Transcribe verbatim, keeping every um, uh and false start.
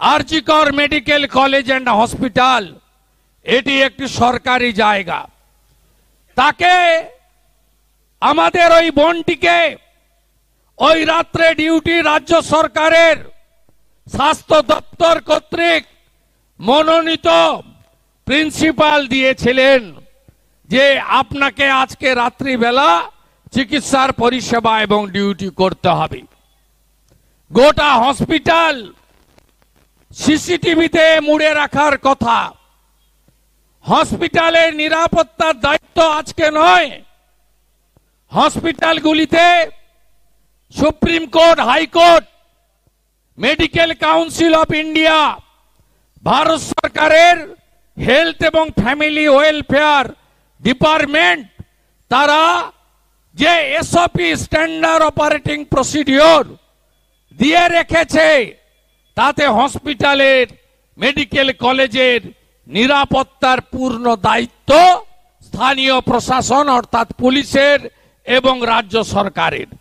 RG Kar medical college and hospital এটি একটি সরকারি জায়গা। তাকে আমাদের ওই বোনটিকে ওই রাত্রে ডিউটি রাজ্য সরকারের স্বাস্থ্য দপ্তর কর্তৃক মনোনীত প্রিন্সিপাল দিয়েছিলেন যে আপনাকে আজকে রাত্রিবেলা চিকিৎসার পরিষেবা এবং ডিউটি করতে হবে। গোটা হসপিটাল সিসিটিভিতে মুড়ে রাখার কথা। হসপিটালের নিরাপত্তার দায়িত্ব আজকে নয়, হসপিটালগুলিতে supreme court, high court, medical council of India, Bharat সরকারের হেলথ এবং ফ্যামিলি ওয়েলফেয়ার ডিপার্টমেন্ট তারা যে এসওপি স্ট্যান্ডার্ড অপারেটিং প্রসিডিওর দিয়ে রেখেছে তাতে হসপিটালের মেডিকেল কলেজের নিরাপত্তার পূর্ণ দায়িত্ব স্থানীয় প্রশাসন অর্থাৎ পুলিশের এবং রাজ্য সরকারের।